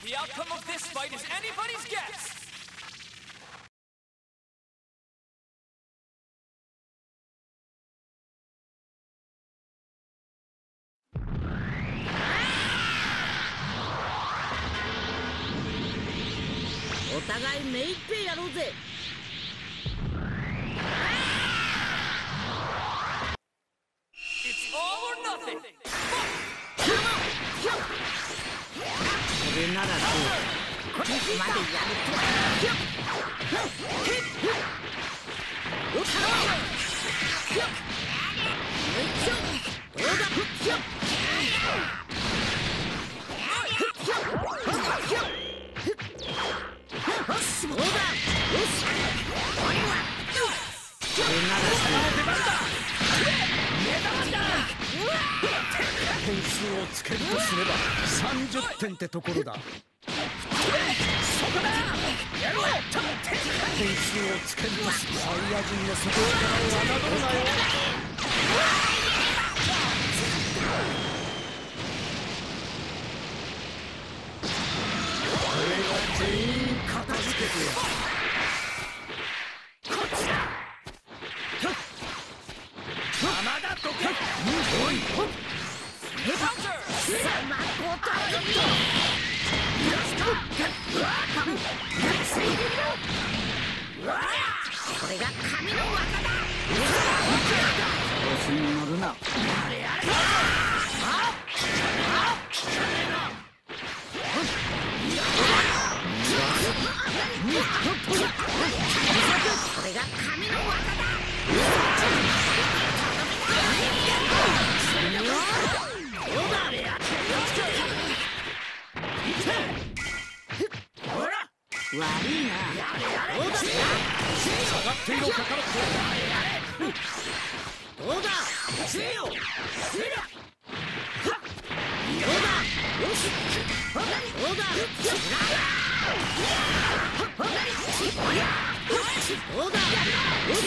The outcome of this fight is anybody's guess! お互い目いっぺいやろうぜ。これならどうここまでやる点数をつけるとすれば30点ってところだ。そこだやろう点数をつけるとすればサイヤ人の底力を侮るなよ。これが全員片付けてやる。こっちだ山田どけおいこれが神の技だ。調子に乗るな。これが神の技だ。悪いな。下がっていろかかろう。どうだせよ。どうだよし。どうだどうだよし。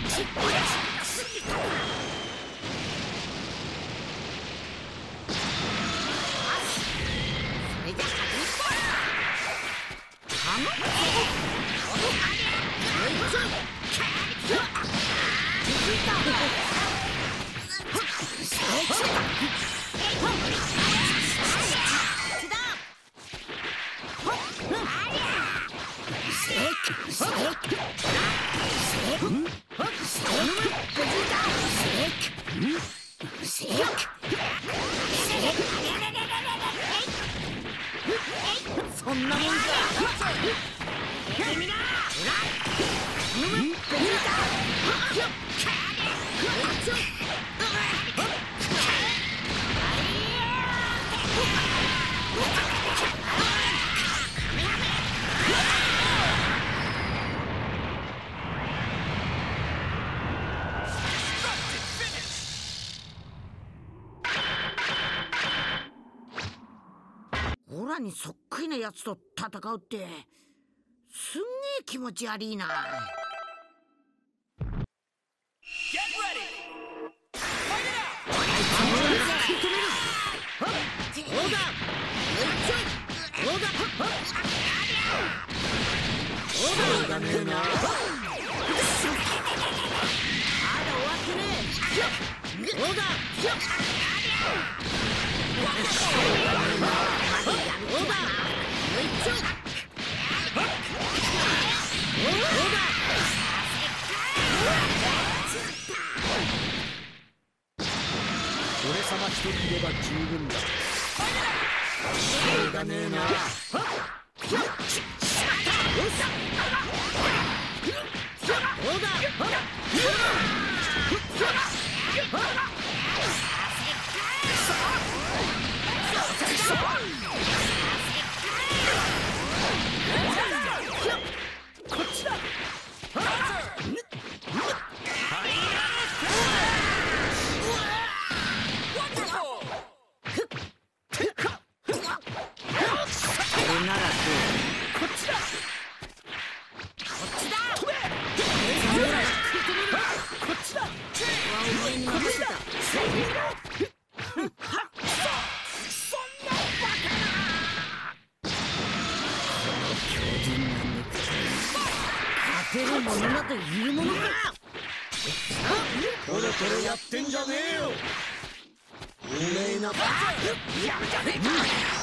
そんなもんか。君だ。オラにそっくりなやつと戦うってすんげえ気持ち悪いな。俺様一人いれば十分だ。しょうがねえな。こっちだ。そんなバカものなど言うものか。 トロトロやってんじゃねえよ。おめえな。やるじゃねえか。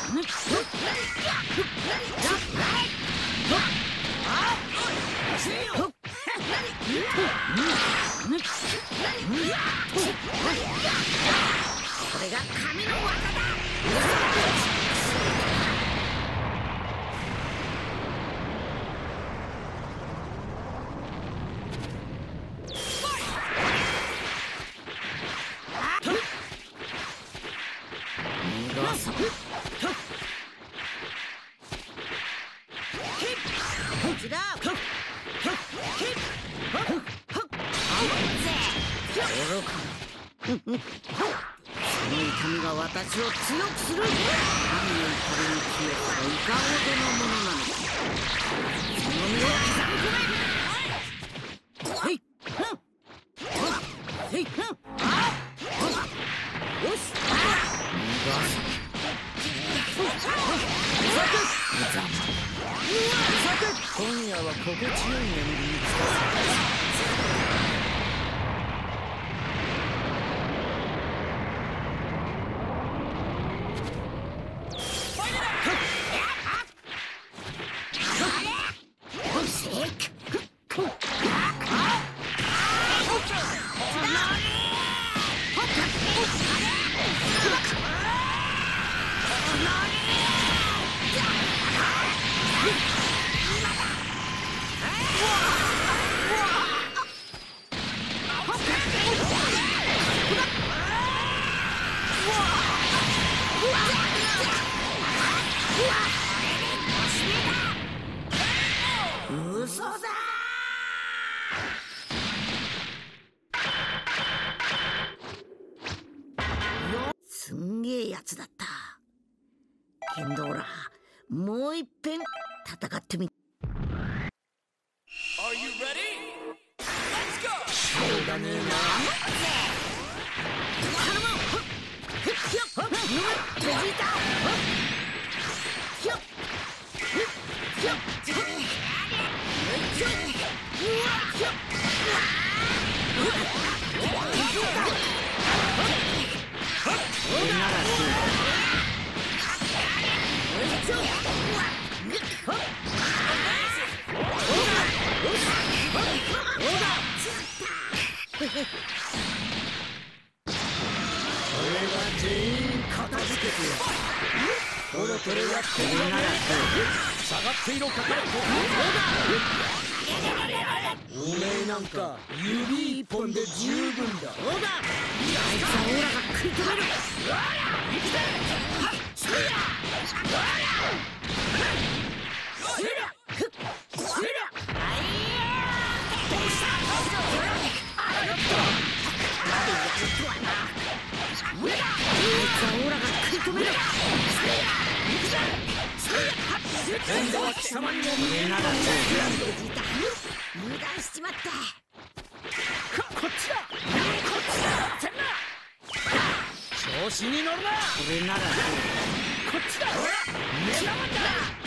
これが神の技だ。その痛みが私を強くする。何の怒りに消えたらいかほどのものなのか。その身を刻み込め。はい。はい。よし。 今夜は心地よい眠りにつかせる。 嘘だ。すんげえやつだった。けんどほら、もういっぺん戦ってみ。 Are you ready? Let's go! しょうがねえな。トロトロやってんじゃねえ。下がっていろカカロット。おめえなんか指一本で十分だ。 そうだ。あいつはオーラが食い止める。 今度は貴様にも見えなかった。 油断しちまった。 こっちだ。こっちだ。てんな。調子に乗るな。 これならこっちだ。目玉だ。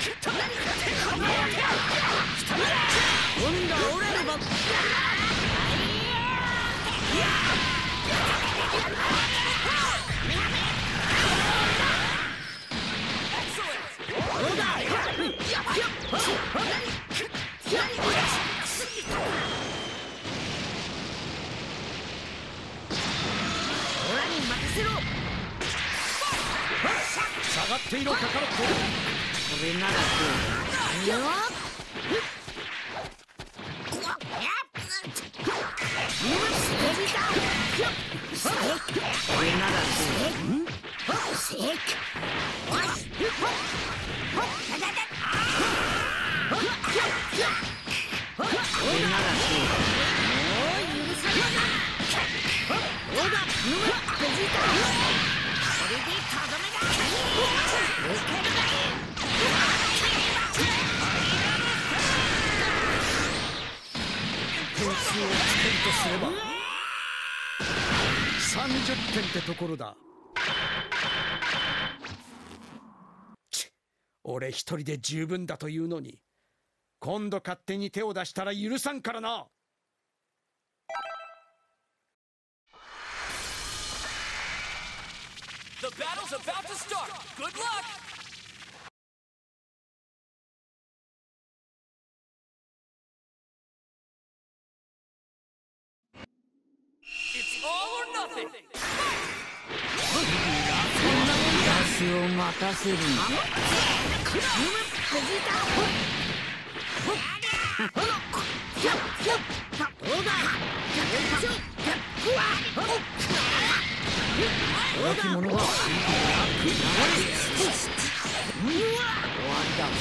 今度は俺の番。 下がっていろカカロット。 これならどうよ。これならどう。 点数をつけるとすれば30点ってところだ。俺一人で十分だというのに、 今度勝手に手を出したら許さんからな。 The battle's about to start. Good luck! It's all or nothing. 私を待たせるな。大きいものは終わりだ。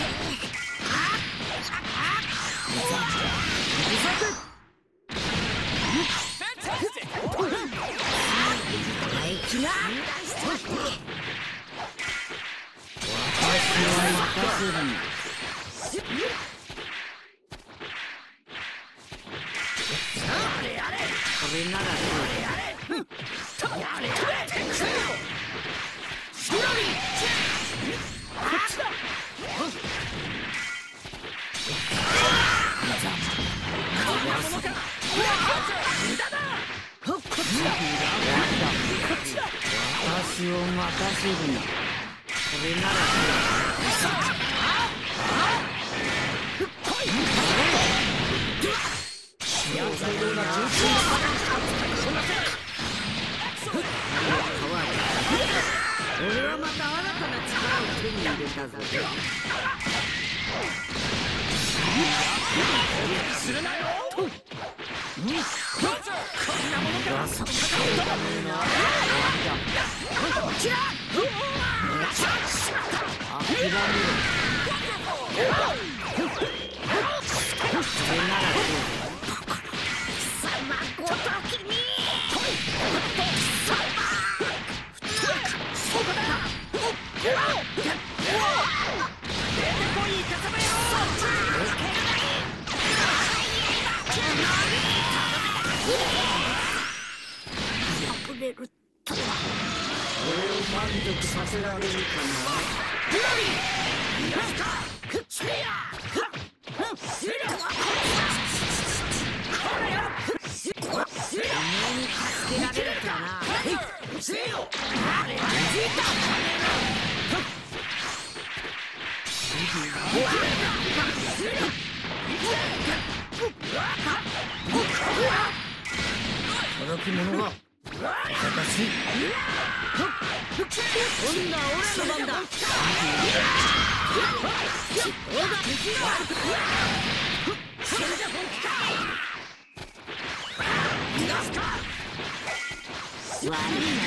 Fantastic! 大きな私を待たせるな。これならどうだ。私を待たせるな。これなら俺はまた新たな力を手に入れたぞ。するなよ。こんなものか。こちら。諦めろ。それならどうだ。貴様ごときに。そうだ。出てこい、貴様よ。遅れるとは。俺を満足させられるかな。それや。お前に助けられるかな。せよ。届き者が私。今度は俺の番だ。悪いな。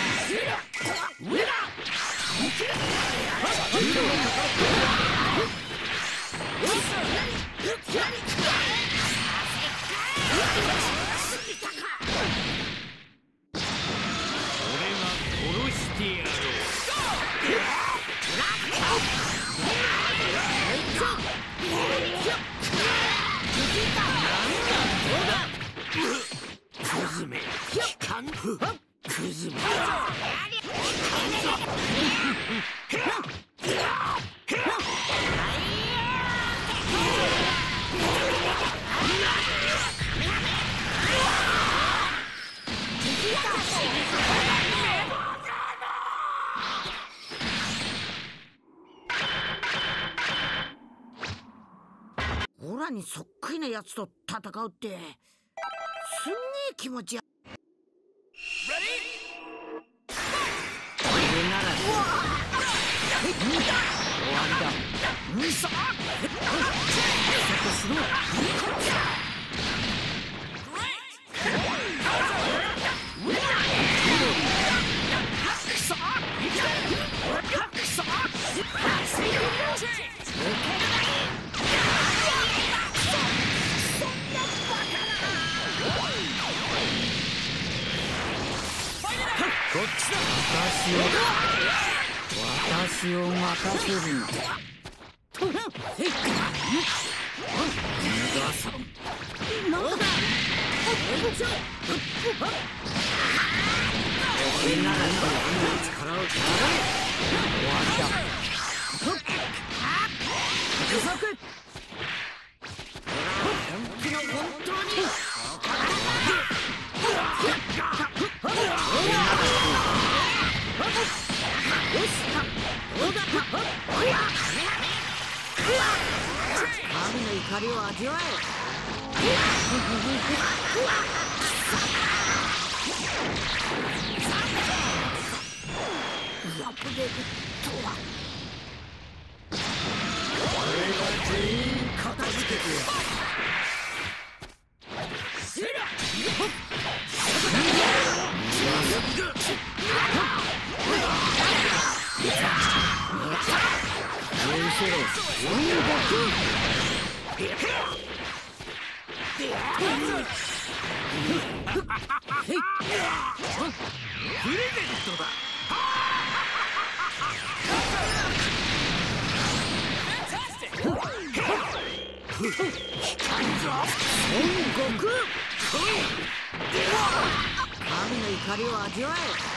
オラにそっくりなやつと戦うってすんげえ気持ちや。これなら終わりだ。さあしろ。こっちだ。私を待たせるな。俺なら力を終わりだ。 神の怒りを味わえ。破れるとは。 俺が全員片付けてやる。 フレデリットだ。孫悟空、神の怒りを味わえ。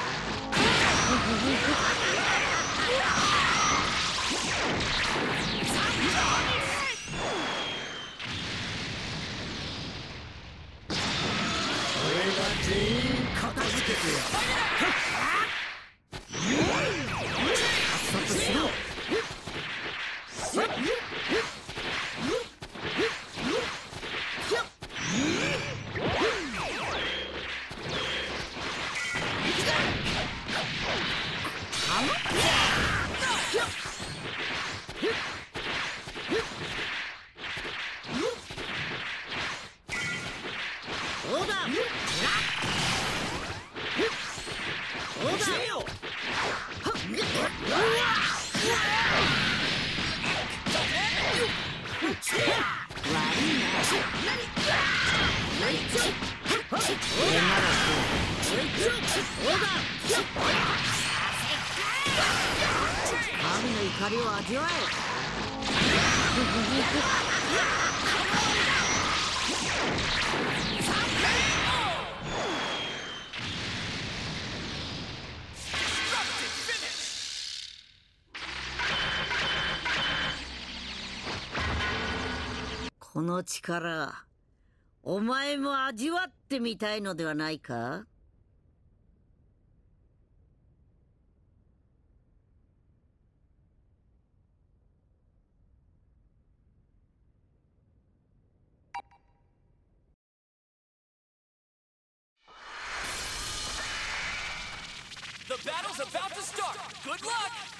俺が全員片付けてやる。さっさとしろ。神の怒りを味わえ。この力、お前も味わってみたいのではないか？ The battle's about to start. Good luck!